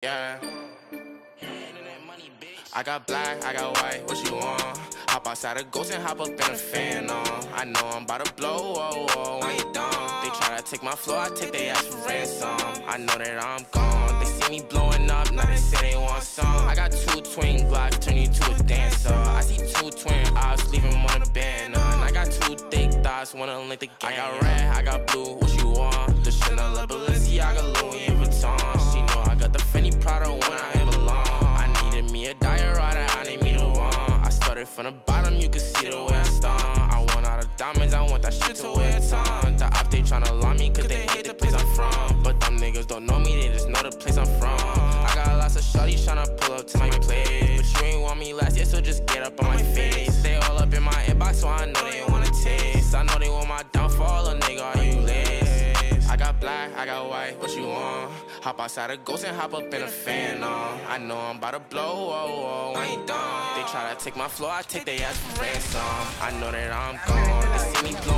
Yeah. I got black, I got white, what you want? Hop outside a ghost and hop up in a fan on. I know I'm about to blow, whoa, whoa, when you done. They try to take my flow, I take their ass for ransom. I know that I'm gone, they see me blowing up, now they say they want some. I got 2 twin Glocks, turn you to a dancer. I see 2 twin eyes, leave him on a banner. And I got 2 thick thighs, wanna link the game. I got red, I got blue, what you want? The Chanel, Balenciaga, Louis Vuitton. She know I got the Fendi Prada when I ain't belong. I needed me a diorama, I need me the one. I started from the bottom, you can see the way I stung. I want all the diamonds, I want that shit to wear a ton. The op, they tryna lie me, cause they hate the place I'm from. But them niggas don't know me, they just know the place I'm from. I got lots of shorties tryna pull up to my place. But you ain't want me last year, so just get up on my face. They all up in my inbox, so I know they wanna taste. I know they want my downfall, a nigga, are you lazy? I got black, I got white, what you want? Hop outside a ghost and hop up in a fan on. I know I'm about to blow, whoa, whoa, when you done. They try to take my flow, I take their ass for ransom. I know that I'm gone, they see me blow